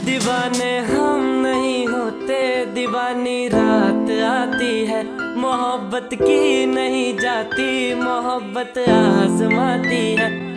दीवाने हम नहीं होते, दीवानी रात आती है। मोहब्बत की नहीं जाती, मोहब्बत आजमाती है।